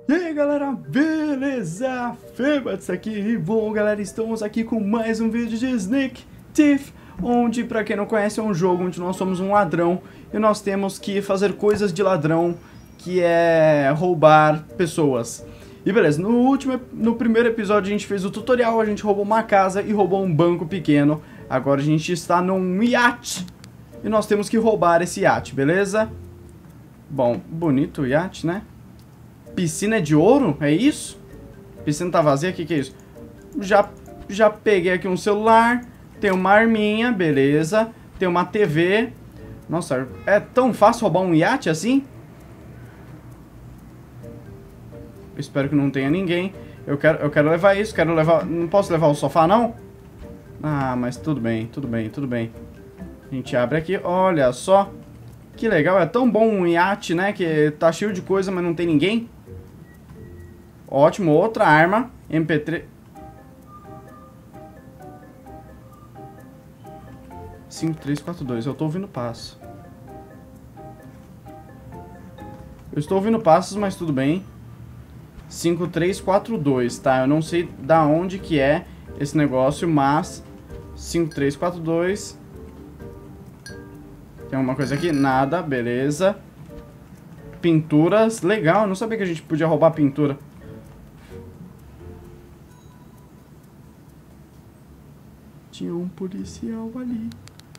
E aí galera, beleza? Febats aqui e bom galera, estamos aqui com mais um vídeo de Sneak Thief, onde pra quem não conhece é um jogo onde nós somos um ladrão e nós temos que fazer coisas de ladrão, que é roubar pessoas. E beleza, no primeiro episódio a gente fez o tutorial, a gente roubou uma casa e roubou um banco pequeno. Agora a gente está num iate e nós temos que roubar esse iate, beleza? Bom, bonito o iate, né? Piscina de ouro? É isso? Piscina tá vazia? O que é isso? Já peguei aqui um celular. Tem uma arminha, beleza. Tem uma TV. Nossa, é tão fácil roubar um iate assim? Eu espero que não tenha ninguém. Eu quero levar isso, quero levar... Não posso levar o sofá, não? Ah, mas tudo bem, tudo bem, tudo bem. A gente abre aqui, olha só. Que legal, é tão bom um iate, né? Que tá cheio de coisa, mas não tem ninguém. Ótimo, outra arma. MP3. 5342, eu tô ouvindo passo. Eu estou ouvindo passos, mas tudo bem. 5342, tá? Eu não sei da onde que é esse negócio, mas 5342. Tem alguma coisa aqui? Nada, beleza. Pinturas, legal, eu não sabia que a gente podia roubar pintura. Tinha um policial ali.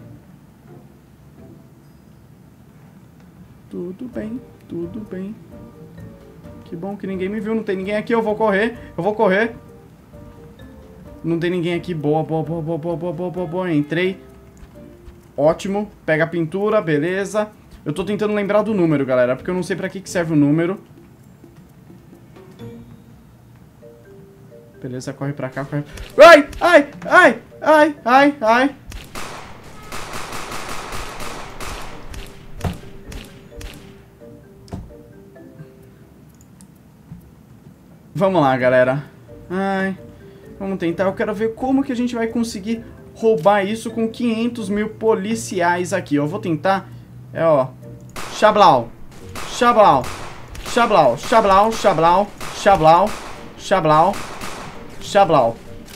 Tudo bem, tudo bem. Que bom que ninguém me viu, não tem ninguém aqui, eu vou correr, Não tem ninguém aqui, boa, boa, entrei. Ótimo, pega a pintura, beleza. Eu tô tentando lembrar do número, galera, porque eu não sei pra que serve o número. Beleza, corre pra cá, corre... Ai, ai, ai, ai, ai, ai. Vamos lá, galera. Ai, vamos tentar. Eu quero ver como que a gente vai conseguir roubar isso com 500 mil policiais aqui. Eu vou tentar... É, ó. Xablau. Xablau. Xablau. Xablau. Xablau. Xablau. Xablau. Xablau.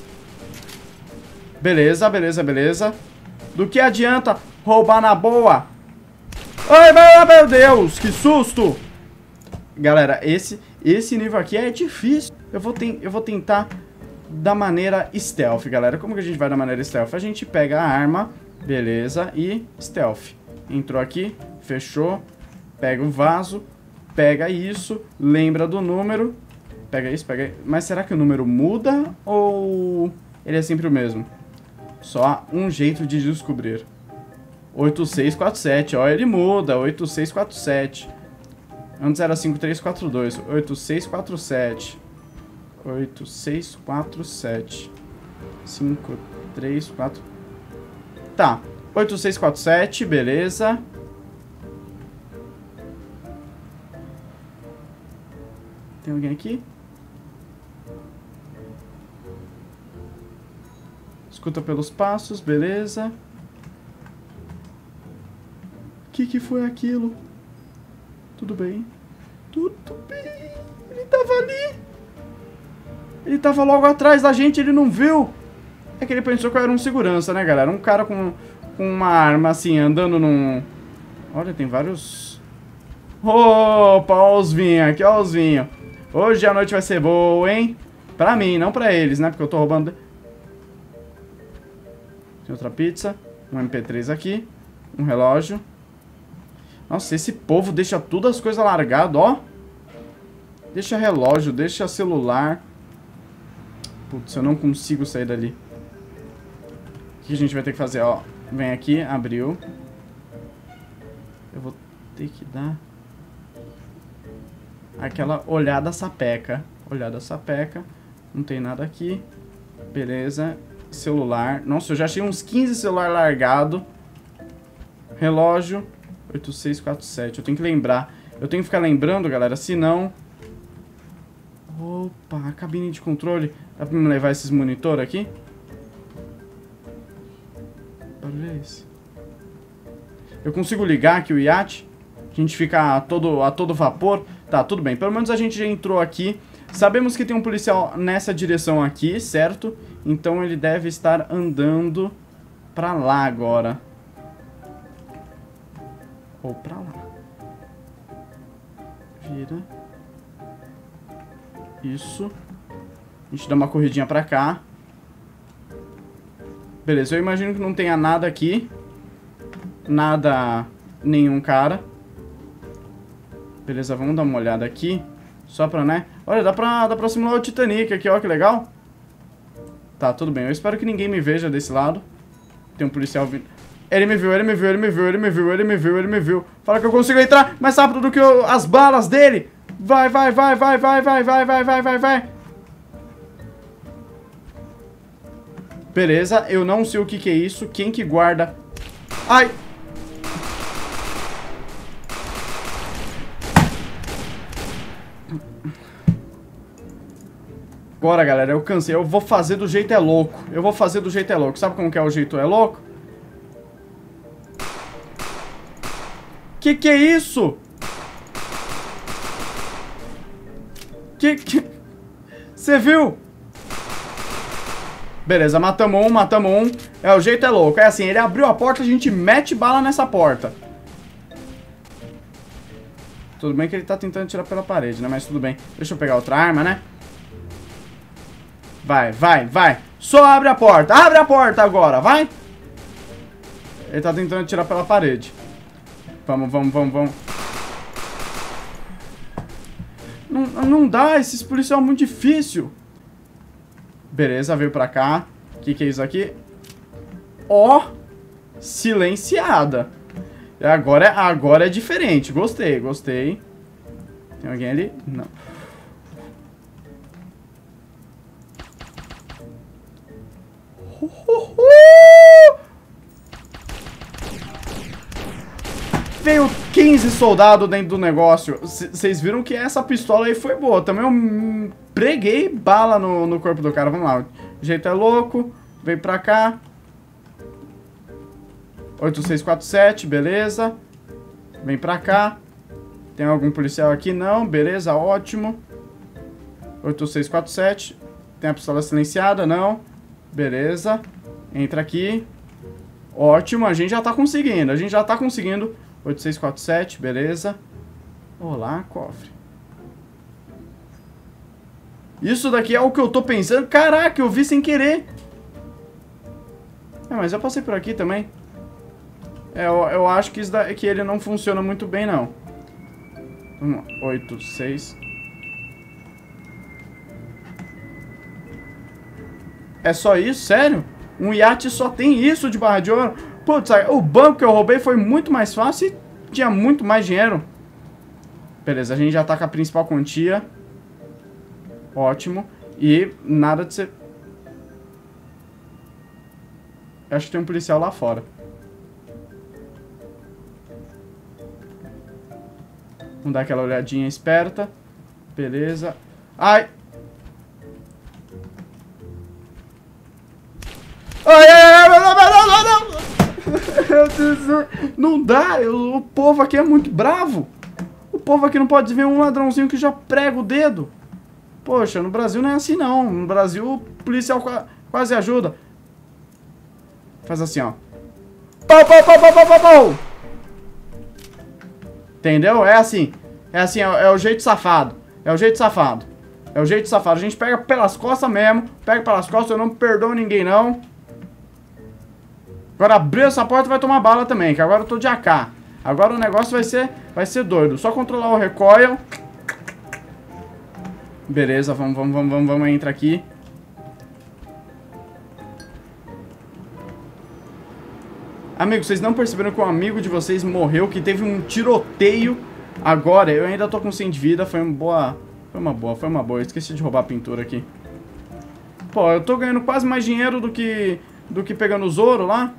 Beleza, beleza, beleza. Do que adianta roubar na boa? Ai, meu Deus, que susto! Galera, esse nível aqui é difícil. Eu vou tentar da maneira stealth, galera. Como que a gente vai da maneira stealth? A gente pega a arma, beleza, e stealth. Entrou aqui, fechou. Pega o vaso, pega isso, lembra do número. Pega isso, pega isso. Mas será que o número muda ou ele é sempre o mesmo? Só há um jeito de descobrir. 8647, ó, ele muda. 8647. Antes era 5342. 8647. 8647. 534. Tá. 8647, beleza. Tem alguém aqui? Escuta pelos passos, beleza. Que foi aquilo? Tudo bem. Tudo bem. Ele tava ali. Ele tava logo atrás da gente, ele não viu. É que ele pensou que eu era um segurança, né, galera? Um cara com uma arma assim, andando num... Olha, tem vários... Opa, ó os vinhos aqui, ó os vinhos. Hoje a noite vai ser boa, hein? Pra mim, não pra eles, né? Porque eu tô roubando... Tem outra pizza. Um MP3 aqui. Um relógio. Nossa, esse povo deixa tudo as coisas largadas, ó. Deixa relógio, deixa celular. Putz, eu não consigo sair dali. O que a gente vai ter que fazer, ó? Vem aqui, abriu. Eu vou ter que dar aquela olhada sapeca. Olhada sapeca. Não tem nada aqui. Beleza. Celular. Nossa, eu já achei uns 15 celular largado. Relógio. 8647. Eu tenho que lembrar. Eu tenho que ficar lembrando, galera. Senão... Opa, a cabine de controle. Dá pra me levar esses monitor aqui? Olha isso. Eu consigo ligar aqui o iate? A gente fica a todo vapor. Tá, tudo bem. Pelo menos a gente já entrou aqui. Sabemos que tem um policial nessa direção aqui, certo? Então ele deve estar andando pra lá agora. Ou pra lá. Vira. Isso. A gente dá uma corridinha pra cá. Beleza, eu imagino que não tenha nada aqui. Nada... nenhum cara. Beleza, vamos dar uma olhada aqui. Só pra, né? Olha, dá pra simular o Titanic aqui, ó, que legal. Tá, tudo bem. Eu espero que ninguém me veja desse lado. Tem um policial vindo. Ele me viu, ele me viu, ele me viu, ele me viu, ele me viu, ele me viu. Fala que eu consigo entrar mais rápido do que as balas dele. Vai, vai, vai, vai, vai, vai, vai, vai, vai, vai, vai. Beleza, eu não sei o que é isso. Quem que guarda... Ai! Agora, galera, eu cansei. Eu vou fazer do jeito é louco. Eu vou fazer do jeito é louco. Sabe como que é o jeito é louco? Que é isso? Que... Você viu? Beleza, matamos um. É, o jeito é louco. É assim, ele abriu a porta, a gente mete bala nessa porta. Tudo bem que ele tá tentando tirar pela parede, né? Mas tudo bem. Deixa eu pegar outra arma, né? Vai, vai, vai. Só abre a porta. Abre a porta agora, vai. Ele tá tentando tirar pela parede. Vamos, vamos, vamos, vamos. Não dá, esses policiais é muito difícil. Beleza, veio pra cá. O que é isso aqui? Ó, silenciada. Agora é diferente. Gostei, gostei. Tem alguém ali? Não. Veio 15 soldados dentro do negócio. Vocês viram que essa pistola aí foi boa. Também eu preguei bala no corpo do cara. Vamos lá. O jeito é louco. Vem pra cá. 8647, beleza. Vem pra cá. Tem algum policial aqui? Não, beleza, ótimo. 8647. Tem a pistola silenciada? Não. Beleza. Entra aqui. Ótimo, a gente já tá conseguindo. 8647, beleza. Olá, cofre. Isso daqui é o que eu tô pensando. Caraca, eu vi sem querer. É, mas eu passei por aqui também. É, eu acho que isso daqui ele não funciona muito bem, não. Vamos lá. 86. É só isso? Sério? Um iate só tem isso de barra de ouro? Putz, o banco que eu roubei foi muito mais fácil e tinha muito mais dinheiro. Beleza, a gente já tá com a principal quantia. Ótimo. E nada de ser... Eu acho que tem um policial lá fora. Vamos dar aquela olhadinha esperta. Beleza. Ai! Ai, ai, ai, não! Não dá, o povo aqui é muito bravo. O povo aqui não pode ver um ladrãozinho que já prega o dedo. Poxa, no Brasil não é assim não. No Brasil o policial quase ajuda. Faz assim, ó. Pau, pau, pau, pau, pau, pau, pau. Entendeu? É assim. É assim, é o jeito safado. É o jeito safado. É o jeito safado. A gente pega pelas costas mesmo. Pega pelas costas, eu não perdoo ninguém não. Agora abriu essa porta vai tomar bala também, que agora eu tô de AK. Agora o negócio vai ser doido. Só controlar o recoil. Beleza, vamos entrar aqui. Amigo, vocês não perceberam que um amigo de vocês morreu, que teve um tiroteio agora? Eu ainda tô com 100 de vida, foi uma boa. Eu esqueci de roubar a pintura aqui. Pô, eu tô ganhando quase mais dinheiro do que pegando os ouro lá.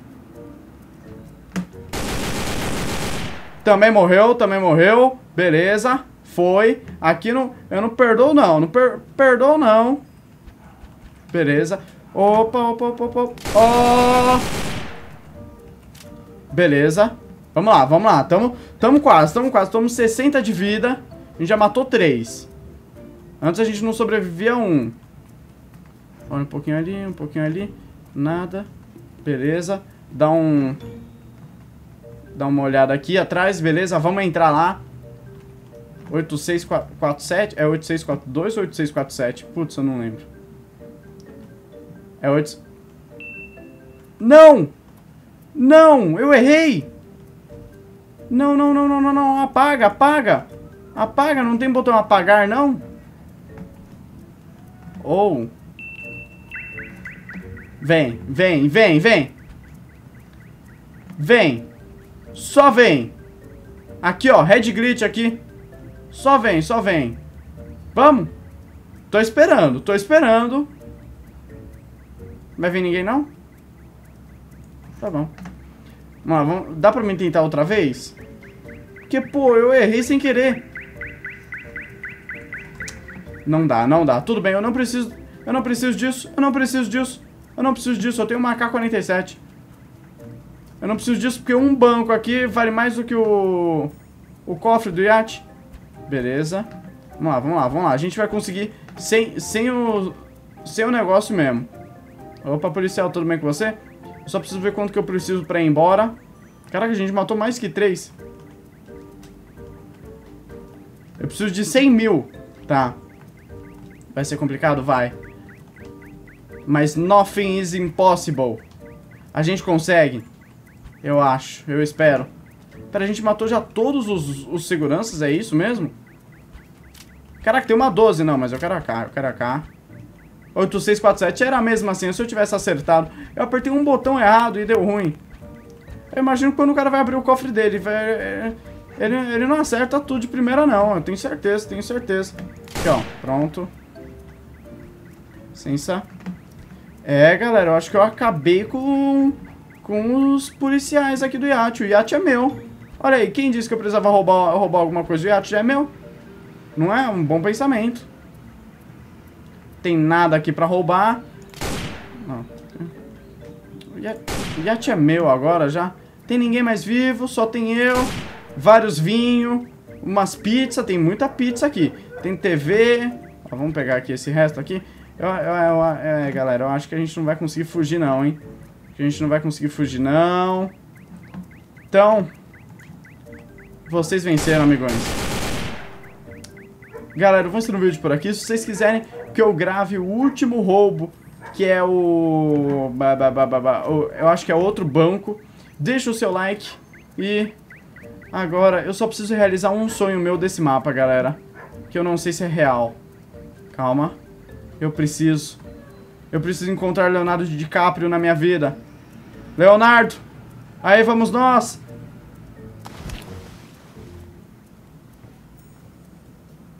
Também morreu. Beleza. Foi. Aqui não... Eu não perdoo não. Não perdoo não. Beleza. Opa. Oh. Beleza. Vamos lá. Tamo quase. Tamo 60 de vida. A gente já matou 3. Antes a gente não sobrevivia a 1. Olha, um pouquinho ali, um pouquinho ali. Nada. Beleza. Dá uma olhada aqui atrás, beleza? Vamos entrar lá. 8647. É 8642 ou 8647? Putz, eu não lembro. É 8... Não! Não! Eu errei! Não, não, não, não, não, não. Apaga, apaga. Apaga, não tem botão apagar, não? Ou... Vem, vem, vem, vem. Vem. Só vem. Aqui, ó, Red Glitch aqui. Só vem, só vem. Vamos. Tô esperando, tô esperando. Vai vir ninguém, não? Tá bom. Vamos lá, dá pra mim tentar outra vez? Porque, pô, eu errei sem querer. Não dá, não dá. Tudo bem, eu não preciso disso. Eu não preciso disso. Eu não preciso disso. Eu tenho uma AK-47. Eu não preciso disso porque um banco aqui vale mais do que o cofre do iate. Beleza. Vamos lá, vamos lá, vamos lá. A gente vai conseguir sem o negócio mesmo. Opa, policial, tudo bem com você? Eu só preciso ver quanto que eu preciso pra ir embora. Caraca, a gente matou mais que 3. Eu preciso de 100 mil. Tá. Vai ser complicado? Vai. Mas nothing is impossible. A gente consegue. Eu acho, eu espero. Pera, a gente matou já todos os seguranças, é isso mesmo? Caraca, tem uma 12, não, mas eu quero a K, eu quero a K. 8647 era mesmo assim, se eu tivesse acertado. Eu apertei um botão errado e deu ruim. Eu imagino que quando o cara vai abrir o cofre dele, ele não acerta tudo de primeira não, eu tenho certeza, tenho certeza. Aqui, ó, pronto. Licença. É, galera, eu acho que eu acabei com os policiais aqui do iate. O iate é meu. Olha aí, quem disse que eu precisava roubar alguma coisa? O iate já é meu. Não é? Um bom pensamento. Tem nada aqui pra roubar. Não. O iate é meu agora já. Tem ninguém mais vivo, só tem eu. Vários vinhos. Umas pizzas, tem muita pizza aqui. Tem TV. Ó, vamos pegar aqui esse resto aqui. Galera, eu acho que a gente não vai conseguir fugir não, hein? A gente não vai conseguir fugir não. Então, vocês venceram, amigões. Galera, eu vou encerrar o vídeo por aqui. Se vocês quiserem que eu grave o último roubo, que é eu acho que é outro banco, deixa o seu like. E agora eu só preciso realizar um sonho meu desse mapa, galera, que eu não sei se é real. Calma. Eu preciso encontrar Leonardo DiCaprio na minha vida. Leonardo! Aí vamos nós!